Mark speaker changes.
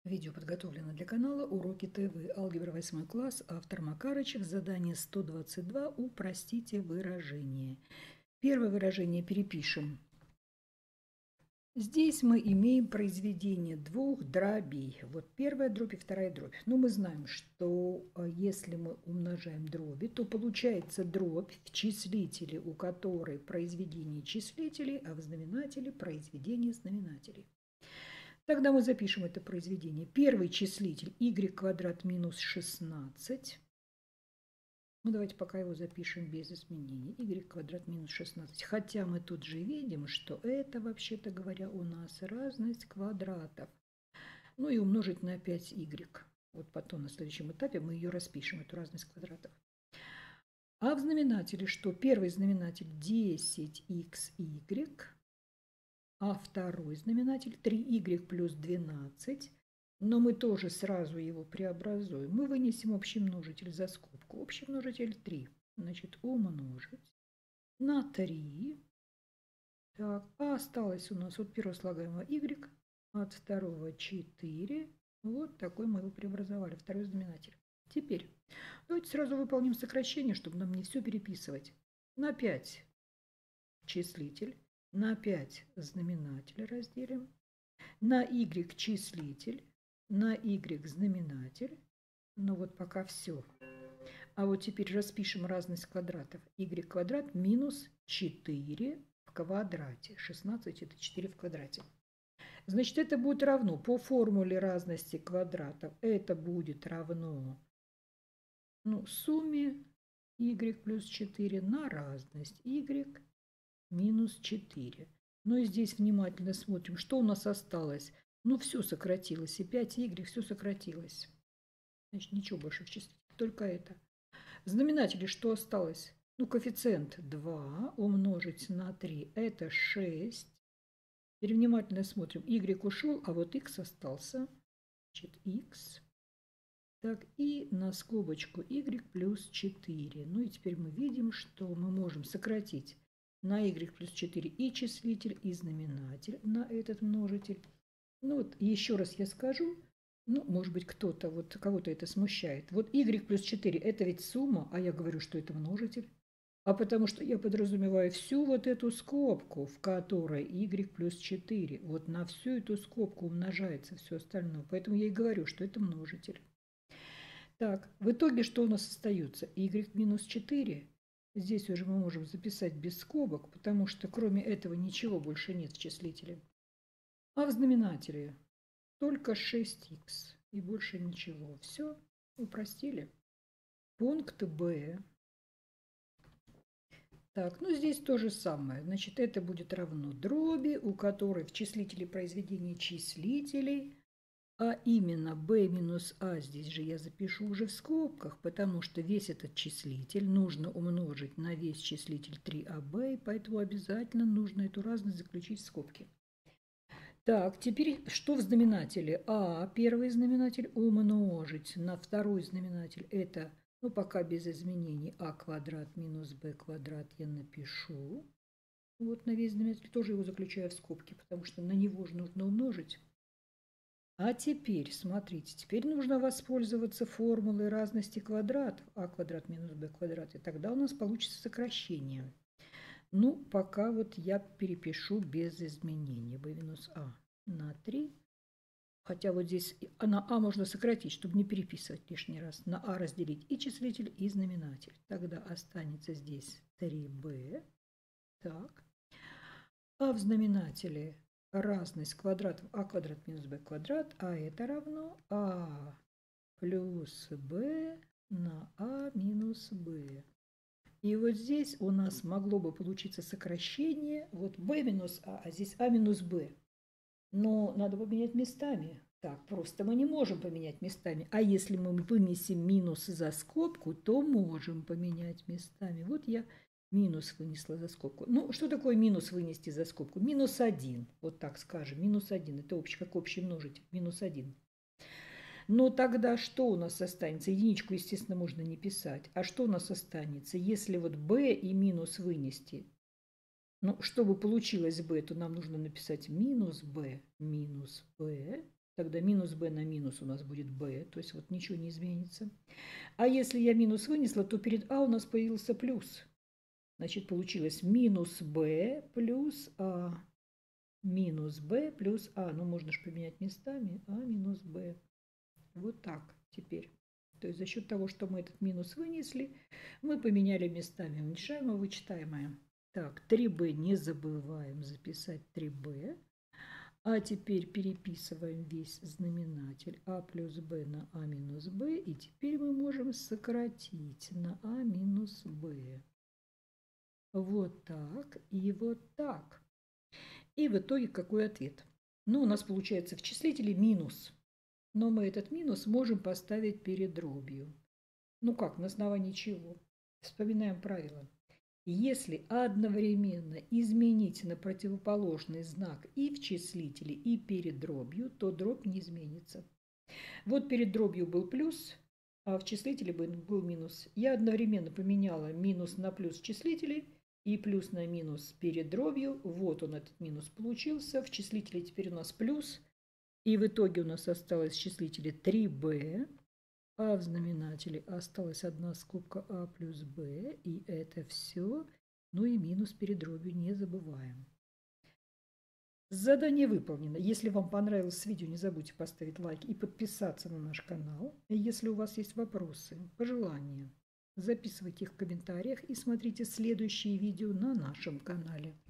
Speaker 1: Видео подготовлено для канала Уроки ТВ. Алгебра 8 класс. Автор Макарычев. Задание 122. Упростите выражение. Первое выражение перепишем. Здесь мы имеем произведение двух дробей. Вот первая дробь и вторая дробь. Но мы знаем, что если мы умножаем дроби, то получается дробь в числителе, у которой произведение числителей, а в знаменателе произведение знаменателей. Тогда мы запишем это произведение. Первый числитель y квадрат минус 16. Ну, давайте пока его запишем без изменений. Y квадрат минус 16. Хотя мы тут же видим, что это, вообще-то говоря, у нас разность квадратов. Ну и умножить на 5y. Вот потом на следующем этапе мы ее распишем, эту разность квадратов. А в знаменателе что? Первый знаменатель 10xy. А второй знаменатель 3y плюс 12, но мы тоже сразу его преобразуем. Мы вынесем общий множитель за скобку. Общий множитель 3. Значит, умножить на 3. Так, а осталось у нас от первого слагаемого y, от второго 4. Вот такой мы его преобразовали, второй знаменатель. Теперь давайте сразу выполним сокращение, чтобы нам не все переписывать. На 5 числитель. На 5 знаменатель разделим, на y числитель, на y знаменатель. Ну вот пока все. А вот теперь распишем разность квадратов. Y квадрат минус 4 в квадрате. 16 это 4 в квадрате. Значит, это будет равно по формуле разности квадратов. Это будет равно сумме y плюс 4 на разность y минус 4. Ну и здесь внимательно смотрим, что у нас осталось. Ну, все сократилось, и 5y, все сократилось. Значит, ничего больше в числителе, только это. В знаменателе что осталось? Ну, коэффициент 2 умножить на 3, это 6. Теперь внимательно смотрим. Y ушел, а вот x остался. Значит, x. Так, и на скобочку y плюс 4. Ну и теперь мы видим, что мы можем сократить на y плюс 4 и числитель, и знаменатель на этот множитель. Ну вот еще раз я скажу, может быть кто-то, кого-то это смущает. Вот y плюс 4 это ведь сумма, а я говорю, что это множитель. А потому что я подразумеваю всю вот эту скобку, в которой y плюс 4. Вот на всю эту скобку умножается все остальное. Поэтому я и говорю, что это множитель. Так, в итоге что у нас остается? Y минус 4. Здесь уже мы можем записать без скобок, потому что кроме этого ничего больше нет в числителе. А в знаменателе только 6х и больше ничего. Все, упростили. Пункт Б. Так, здесь то же самое. Значит, это будет равно дроби, у которой в числителе произведения числителей, а именно b минус а, здесь же я запишу уже в скобках, потому что весь этот числитель нужно умножить на весь числитель 3ab, и поэтому обязательно нужно эту разность заключить в скобки. Так, теперь что в знаменателе? А, первый знаменатель умножить на второй знаменатель, это, пока без изменений, а квадрат минус b квадрат я напишу. Вот на весь знаменатель тоже его заключаю в скобки, потому что на него же нужно умножить. А теперь, смотрите, теперь нужно воспользоваться формулой разности квадратов. А квадрат минус b квадрат. И тогда у нас получится сокращение. Пока вот я перепишу без изменений. b минус а на 3. Хотя вот здесь на а можно сократить, чтобы не переписывать лишний раз. На а разделить и числитель, и знаменатель. Тогда останется здесь 3b. Так. А в знаменателе разность квадратов а квадрат минус b квадрат, а это равно а плюс b на а минус b. И вот здесь у нас могло бы получиться сокращение, вот b минус а здесь а минус b. Но надо поменять местами. Так, просто мы не можем поменять местами. А если мы вынесем минус за скобку, то можем поменять местами. Вот я минус вынесла за скобку. Что такое минус вынести за скобку? Минус 1, вот так скажем, минус 1. Это как общий множитель, минус 1. Но тогда что у нас останется? Единичку, естественно, можно не писать. А что у нас останется? Если вот b и минус вынести, чтобы получилось b, то нам нужно написать минус b, Тогда минус b на минус у нас будет b, то есть вот ничего не изменится. А если я минус вынесла, то перед а у нас появился плюс. Значит, получилось минус b плюс а. Минус b плюс а. Ну, можно же поменять местами. А минус b. Вот так теперь. То есть за счет того, что мы этот минус вынесли, мы поменяли местами уменьшаемое, вычитаемое. Так, 3b не забываем записать 3b. А теперь переписываем весь знаменатель а плюс b на а минус b. И теперь мы можем сократить на а минус b. Вот так и вот так. И в итоге какой ответ? Ну, у нас получается в числителе минус. Но мы этот минус можем поставить перед дробью. Ну как, на основании чего? Вспоминаем правило. Если одновременно изменить на противоположный знак и в числителе, и перед дробью, то дробь не изменится. Вот перед дробью был плюс, а в числителе был минус. Я одновременно поменяла минус на плюс в числителе и плюс на минус перед дробью. Вот он, этот минус получился. В числителе теперь у нас плюс. И в итоге у нас осталось в числителе 3b. А в знаменателе осталась одна скобка а плюс b, и это все. Ну и минус перед дробью не забываем. Задание выполнено. Если вам понравилось видео, не забудьте поставить лайк и подписаться на наш канал. Если у вас есть вопросы, пожелания, записывайте их в комментариях и смотрите следующие видео на нашем канале.